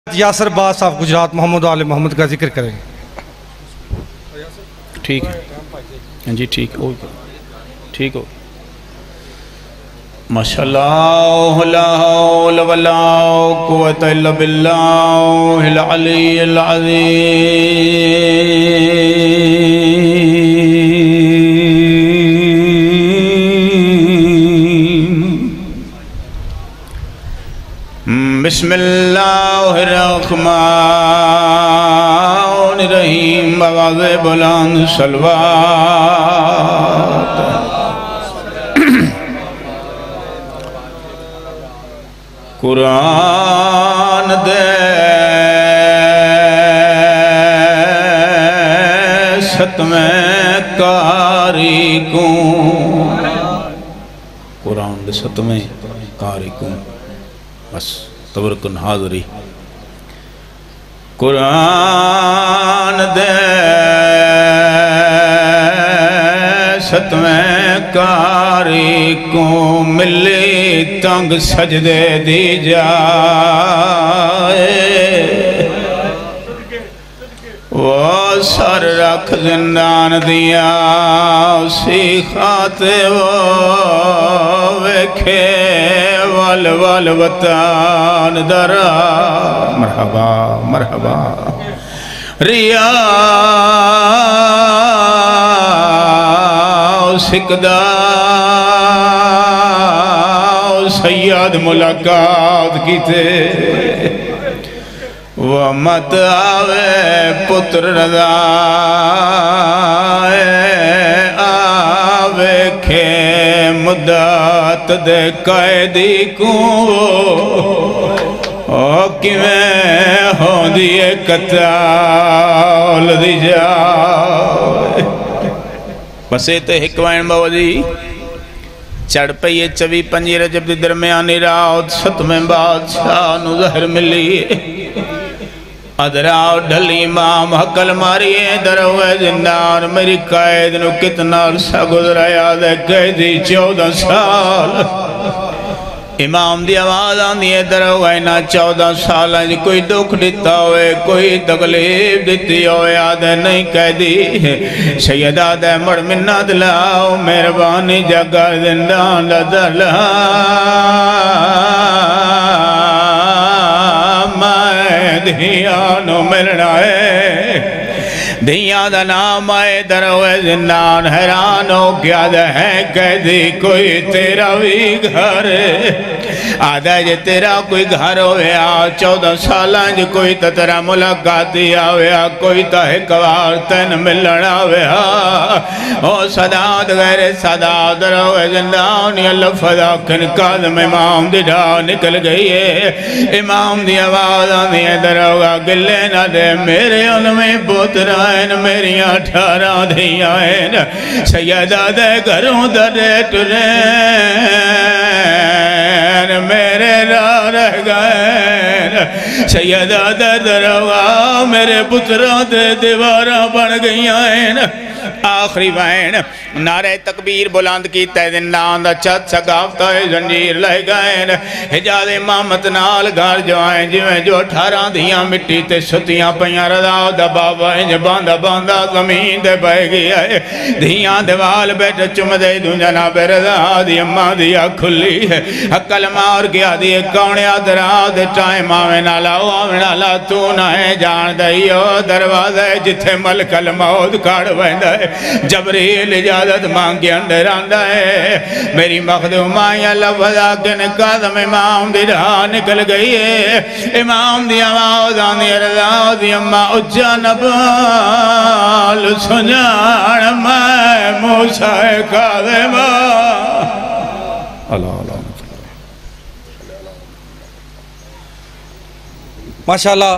یاسر باز صاحب گجرات محمد آل محمد کا ذکر کریں گے. ٹھیک ہے جی ٹھیک ہو ٹھیک ہو ماشاءاللہ لا حول ولا قوت الا باللہ العلی العظیم. بسم اللہ الرحمن الرحیم. آواز بلند صلوات. قرآن دے ستویں کاری کوں قرآن دے ستویں کاری کوں بس تبرکن حاضری. قرآن دے ستویں کاری کو ملی تنگ سجدے دی جائے. وہ سر رکھ زندان دیا اسی خاتے وہ ویکھے ول ول وطان درا. مرحبا مرحبا. ریا سکدہ سید ملاقات کی تھے. وہ مت آوے پتر رضا آوے کھے مدت دے قیدی کو کیویں ہو دیئے قتال دی جائے. بس ایتے حکوائن باوجی چڑھ پئیے 24 رجب دی درمیانی رات ستویں بادشاہ نو زہر ملی. ادراؤ ڈھلی امام حقل ماریے دروے زندان. میری قائد نو کتنا عرصہ گزرا یاد ہے قیدی 14 سال. امام دی آواز آندی ہے دروے نا 14 سال کوئی دکھ دیتا ہوئے کوئی تکلیف دیتی ہوئے یاد ہے نہیں قیدی. سیدہ دے مڑ منہ دلاؤ مہربانی جگہ زندان دلا دھیانو ملنا ہے. دھیان دا نام آئے دروے زندان حیران ہو گیا ہے قیدی کوئی تیرا بھی گھر آدھا جے تیرا کوئی گھر ہویا 14 سالان جے کوئی تیرا ملاقاتی آویا کوئی تحقوار تین ملن آویا. او صداد غیر صداد دروے زندان یا لفظ آکھن قادم امام دی ڈھا نکل گئی ہے. امام دی آواز آنی ہے دروگا گلے نہ دے میرے ان میں پترائن میری 18 دھیائن سیدہ دے گھروں درے ٹرین میرے راہ رہ گئے. سیدہ دے دروگا میرے پتروں دے دیواراں بن گئی آئین. آخری وین نعرہ تکبیر بلند کی زندان دا چھت سگافتا ہے زنجیر لے گئے. حجاز امامت نال گھر جو آئیں جویں جو 18 دھیاں مٹی تے ستیاں پیاں رضا دا بابا انج باندھا باندھا زمین دے بہ گیا ہے. دھیاں دیوال بیٹھ چم دے دوں جناب رضا دی اماں دیا کھلی ہے. حقل مار گیا دی کونے آدرا دے ٹائم آویں نالا نالا تو نہ ہے جان دائیو دروازہ جتھے ملک الموت کھاڑ ویندہ ہے. جبریل اجازت مانگی اندر آندہ ہے. میری مخدوم آئیہ لفظ آکن قادم امام دی راہ نکل گئی ہے. امام دی آواز آنی رضا دی اماں اجا نبال سنجان میں موسیٰ قادم اللہ اللہ ماشاءاللہ